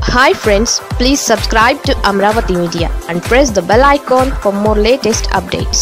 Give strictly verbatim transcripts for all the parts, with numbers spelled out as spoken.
Hi friends, please subscribe to Amravati Media and press the bell icon for more latest updates.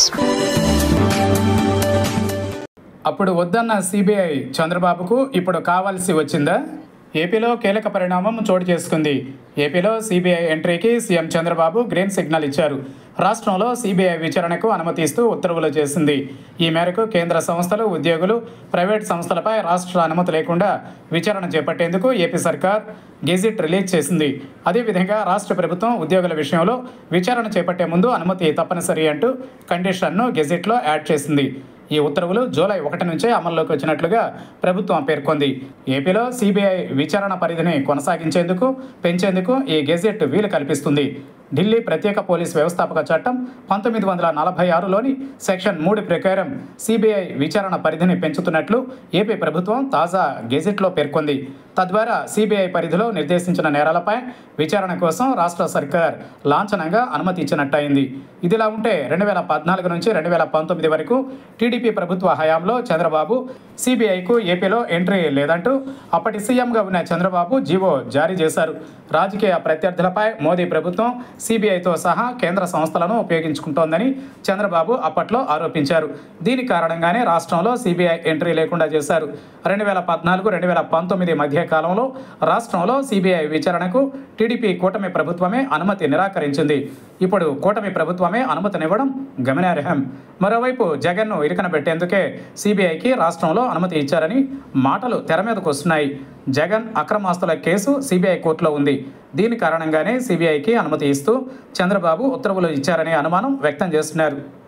అప్పుడు వద్దన్న CBI చంద్రబాబుకు ఇప్పుడు కావాల్సి వచ్చిందా? ఏపీలో కీలక పరిణామం చోటు చేసుకుంది. ఏపీలో సిబిఐ ఎంట్రీకి సీఎం చంద్రబాబు గ్రీన్ సిగ్నల్ ఇచ్చారు. రాష్ట్రంలో సిబిఐ విచారణకు అనుమతిస్తూ ఉత్తర్వులు చేసింది. ఈ మేరకు కేంద్ర సంస్థలు, ఉద్యోగులు, ప్రైవేట్ సంస్థలపై రాష్ట్ర అనుమతి లేకుండా విచారణ చేపట్టేందుకు ఏపీ సర్కార్ గెజిట్ రిలీజ్ చేసింది. అదేవిధంగా రాష్ట్ర ప్రభుత్వం ఉద్యోగుల విషయంలో విచారణ చేపట్టే ముందు అనుమతి తప్పనిసరి అంటూ కండిషన్ను గెజిట్లో యాడ్ చేసింది. ఈ ఉత్తర్వులు జూలై ఒకటి నుంచే అమల్లోకి వచ్చినట్లుగా ప్రభుత్వం పేర్కొంది. ఏపీలో సిబిఐ విచారణ పరిధిని కొనసాగించేందుకు, పెంచేందుకు ఈ గెజెట్ వీలు కల్పిస్తుంది. ఢిల్లీ ప్రత్యేక పోలీస్ వ్యవస్థాపక చట్టం పంతొమ్మిది వందల నలభై ఆరులోని సెక్షన్ మూడు ప్రకారం సిబిఐ విచారణ పరిధిని పెంచుతున్నట్లు ఏపీ ప్రభుత్వం తాజా గెజిట్లో పేర్కొంది. తద్వారా సిబిఐ పరిధిలో నిర్దేశించిన నేరాలపై విచారణ కోసం రాష్ట్ర సర్కార్ లాంఛనంగా అనుమతి ఇచ్చినట్టయింది. ఇదిలా ఉంటే రెండు వేల పద్నాలుగు నుంచి రెండు వేల పంతొమ్మిది వరకు టీడీపీ ప్రభుత్వ హయాంలో చంద్రబాబు సిబిఐకు ఏపీలో ఎంట్రీ లేదంటూ అప్పటి సీఎంగా ఉన్న చంద్రబాబు జీవో జారీ చేశారు. రాజకీయ ప్రత్యర్థులపై మోదీ ప్రభుత్వం సిబిఐతో సహా కేంద్ర సంస్థలను ఉపయోగించుకుంటోందని చంద్రబాబు అప్పట్లో ఆరోపించారు. దీని కారణంగానే రాష్ట్రంలో సిబిఐ ఎంట్రీ లేకుండా చేశారు. రెండు వేల పద్నాలుగు రెండు వేల పంతొమ్మిది మధ్య కాలంలో రాష్ట్రంలో సిబిఐ విచారణకు టీడీపీ కూటమి ప్రభుత్వమే అనుమతి నిరాకరించింది. ఇప్పుడు కూటమి ప్రభుత్వమే అనుమతినివ్వడం గమనార్హం. మరోవైపు జగన్ను ఇరుకన పెట్టేందుకే సిబిఐకి రాష్ట్రంలో అనుమతి ఇచ్చారని మాటలు తెర మీదకు వస్తున్నాయి. జగన్ అక్రమాస్తుల కేసు సిబిఐ కోర్టులో ఉంది. దీని కారణంగానే సిబిఐకి అనుమతి ఇస్తూ చంద్రబాబు ఉత్తర్వులు ఇచ్చారనే అనుమానం వ్యక్తం చేస్తున్నారు.